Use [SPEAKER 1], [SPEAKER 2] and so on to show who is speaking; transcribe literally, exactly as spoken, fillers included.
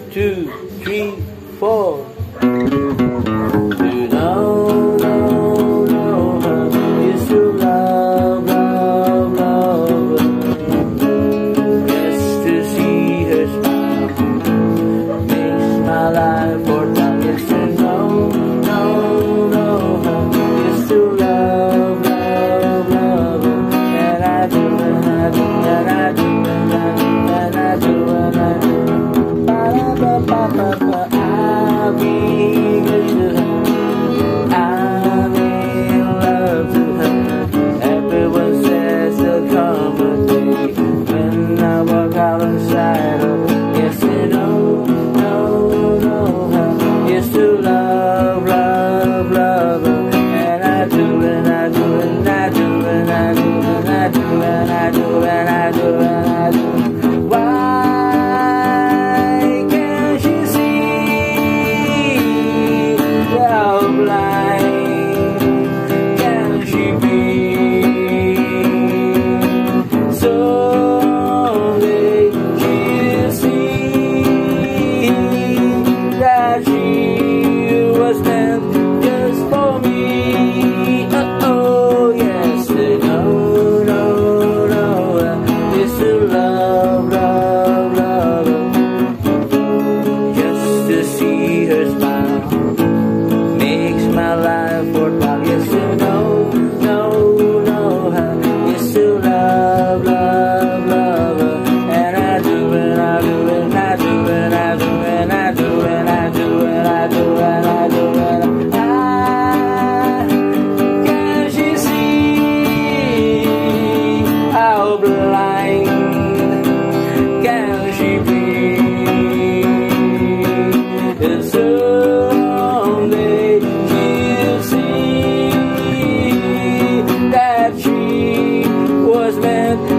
[SPEAKER 1] two, three, four. You know, no, no, I used to love, love, love her. Just to see her smile makes my life worthwhile. Yes, to know, no, no, I used to love, love, love her. And I do, and I do, and I do, and I do, and I do, and I do. Ba-ba-ba-ba-ba, I'll be good to her. I'm in love to her. Everyone says there'll come a day when I walk out inside her. Yes, you know, no, no, I used to love, love, love her. And I do, and I do, and I do, and I do, and I do, and I do, and I do, and I do. Why? My life worthwhile. Yes, you know, no, no, I used to love, love, love her. And I do, and I do, and I do, and I do, and I do, and I do, and I do, and I do, and I do. Can she see how blind can she be? It's someday that she was meant